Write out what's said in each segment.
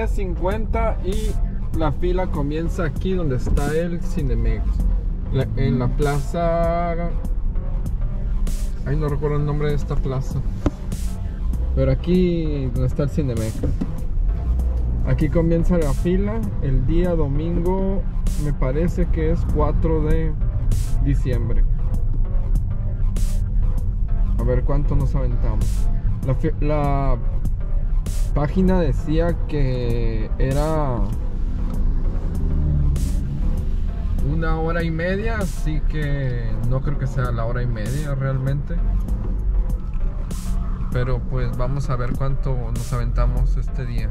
10:50 y la fila comienza aquí donde está el Cinemex, en la plaza. Ay, no recuerdo el nombre de esta plaza, pero aquí donde está el Cinemex. Aquí comienza la fila el día domingo, me parece que es 4 de diciembre. A ver cuánto nos aventamos. La página decía que era 1 hora y media, así que no creo que sea la 1 hora y media realmente. Pero pues vamos a ver cuánto nos aventamos este día.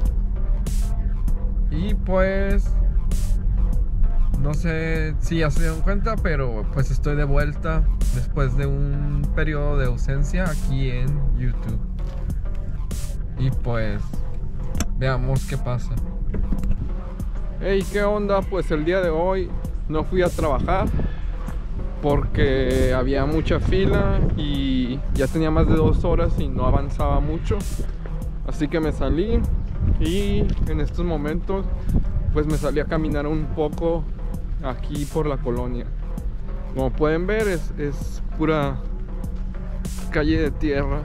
Y pues no sé si ya se dieron cuenta, pero pues estoy de vuelta después de un periodo de ausencia aquí en YouTube. Y pues veamos qué pasa. Hey, ¿qué onda? Pues el día de hoy no fui a trabajar porque había mucha fila y ya tenía más de 2 horas y no avanzaba mucho. Así que me salí y en estos momentos pues me salí a caminar un poco aquí por la colonia. Como pueden ver es pura calle de tierra.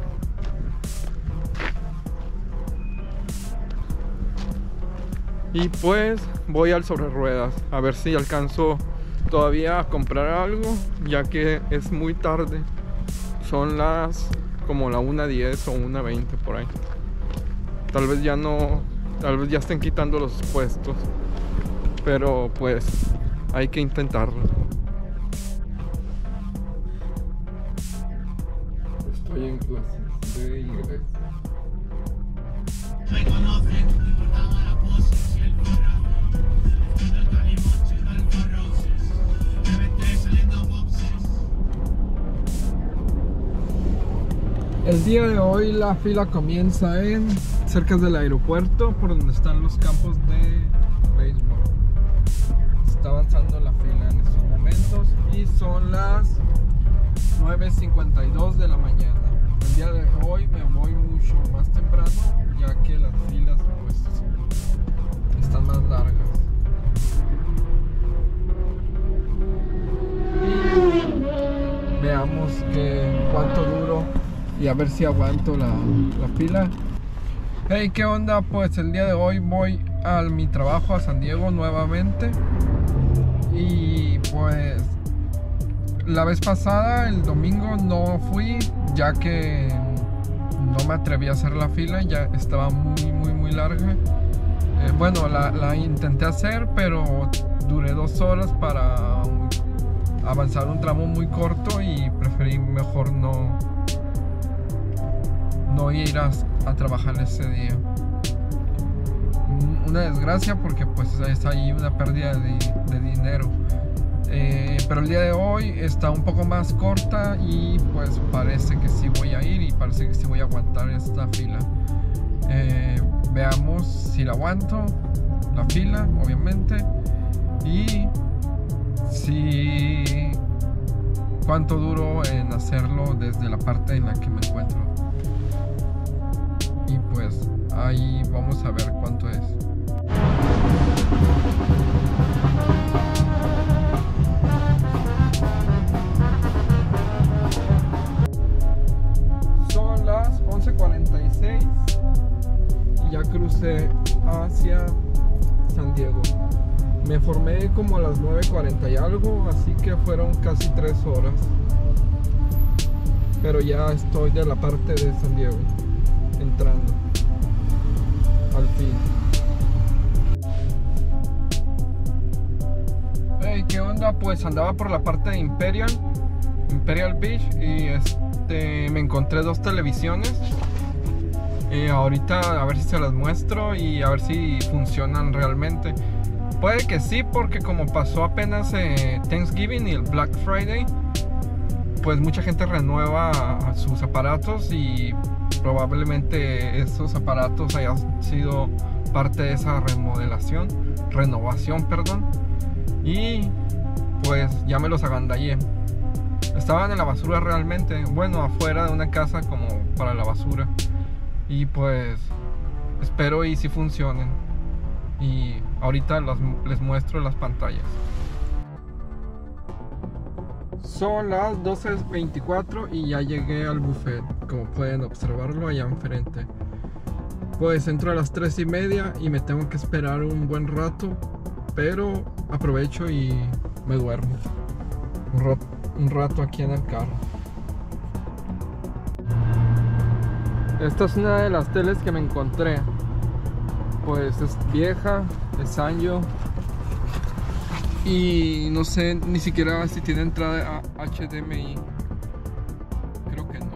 Y pues voy al sobre ruedas a ver si alcanzo todavía a comprar algo, ya que es muy tarde. Son las como la 1:10 o 1:20 por ahí. Tal vez ya no, tal vez ya estén quitando los puestos, pero pues hay que intentarlo. Estoy en clases de inglés. El día de hoy la fila comienza cerca del aeropuerto, por donde están los campos de béisbol. Está avanzando la fila en estos momentos y son las 9:52 de la mañana. El día de hoy me voy mucho más temprano, ya que las filas pues están más largas. Y veamos cuánto duro y a ver si aguanto la fila. Hey, ¿qué onda? Pues el día de hoy voy a mi trabajo a San Diego nuevamente. Y pues la vez pasada, el domingo, no fui, ya que no me atreví a hacer la fila, ya estaba muy larga. Bueno, la intenté hacer, pero duré 2 horas para avanzar un tramo muy corto y preferí mejor no ir a trabajar ese día. Una desgracia, porque pues es ahí una pérdida de dinero. Pero el día de hoy está un poco más corta y pues parece que sí voy a ir y parece que sí voy a aguantar esta fila. Veamos si la aguanto, la fila obviamente, y si cuánto duro en hacerlo desde la parte en la que me encuentro. Y pues ahí vamos a ver cuánto es. Son las 11:46 y ya crucé hacia San Diego. Me formé como a las 9:40 y algo, así que fueron casi 3 horas. Pero ya estoy de la parte de San Diego, entrando al fin. Hey, ¿qué onda? Pues andaba por la parte de Imperial Beach y me encontré 2 televisiones. Ahorita a ver si se las muestro y a ver si funcionan realmente. Puede que sí, porque como pasó apenas Thanksgiving y el Black Friday, pues mucha gente renueva sus aparatos y probablemente esos aparatos hayan sido parte de esa renovación, perdón. Y pues ya me los agandallé. Estaban en la basura realmente, bueno, afuera de una casa como para la basura. Y pues espero y si funcionen. Y ahorita les muestro las pantallas. Son las 12:24 y ya llegué al buffet, como pueden observarlo allá enfrente. Pues entro a las 3:30 y me tengo que esperar un buen rato, pero aprovecho y me duermo un rato aquí en el carro. Esta es una de las teles que me encontré. Pues es vieja, es Sanyo. Y no sé ni siquiera si tiene entrada a HDMI. Creo que no.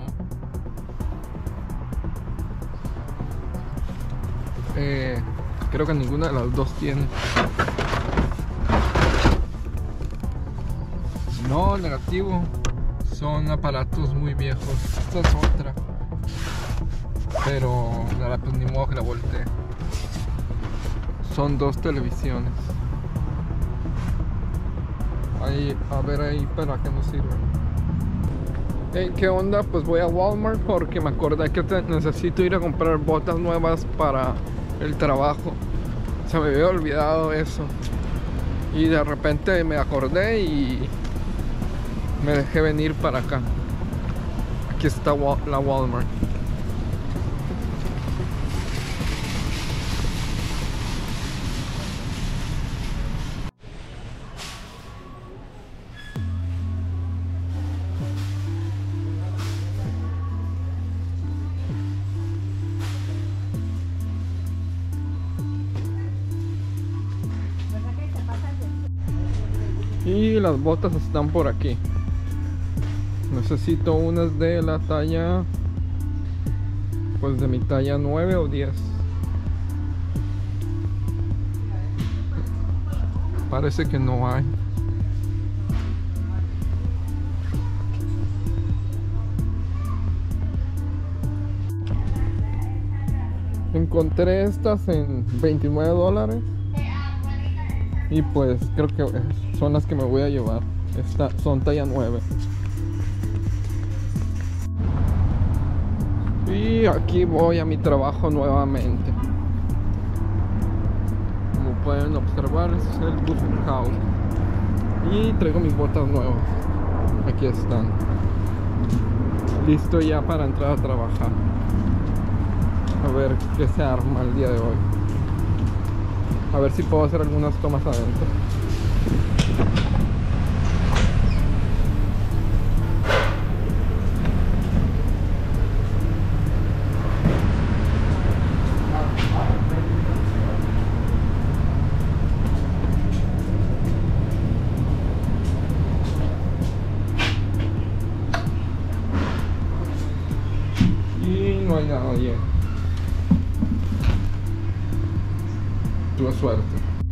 Creo que ninguna de las dos tiene. No, negativo. Son aparatos muy viejos. Esta es otra. Pero nada, pues ni modo que la voltee. Son dos televisiones. Ahí, a ver ahí para qué nos sirve. Hey, ¿qué onda? Pues voy a Walmart porque me acordé que necesito ir a comprar botas nuevas para el trabajo. Se me había olvidado eso. Y de repente me acordé y me dejé venir para acá. Aquí está la Walmart. Y las botas están por aquí. Necesito unas de la talla, pues de mi talla 9 o 10. Parece que no hay. Encontré estas en $29. Y pues creo que son las que me voy a llevar. Son talla 9. Y aquí voy a mi trabajo nuevamente. Como pueden observar, este es el Buffet House. Y traigo mis botas nuevas. Aquí están. Listo ya para entrar a trabajar. A ver qué se arma el día de hoy. A ver si puedo hacer algunas tomas adentro. Y no hay nadie. Tuve suerte.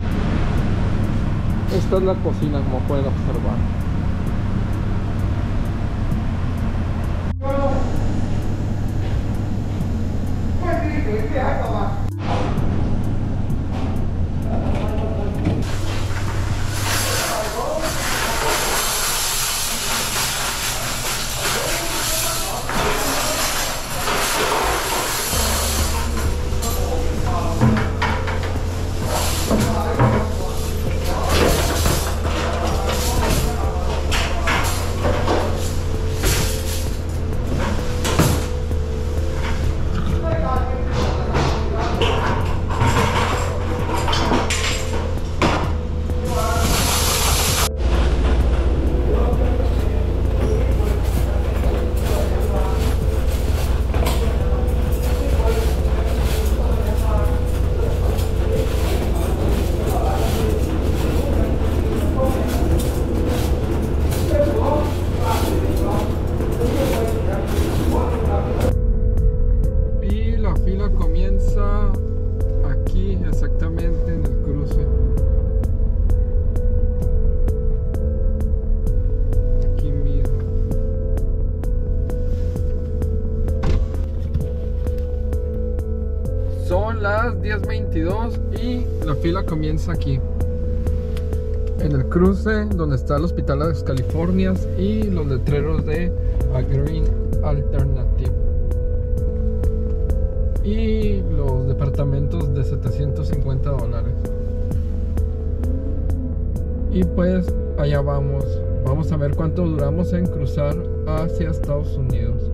Esta es la cocina, como pueden observar. Son las 10:22 y la fila comienza aquí, en el cruce donde está el Hospital de las Californias y los letreros de A Green Alternative y los departamentos $750. Y pues allá vamos. Vamos a ver cuánto duramos en cruzar hacia Estados Unidos.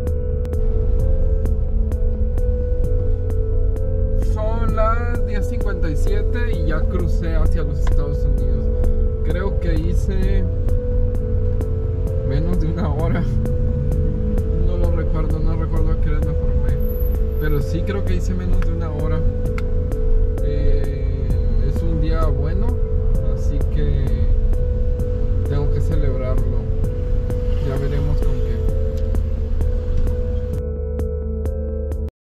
Son las 10:57 y ya crucé hacia los Estados Unidos. Creo que hice menos de una hora. No lo recuerdo, no recuerdo a qué hora me formé. Pero sí creo que hice menos de una hora. Es un día bueno, así que tengo que celebrarlo. Ya veremos con qué.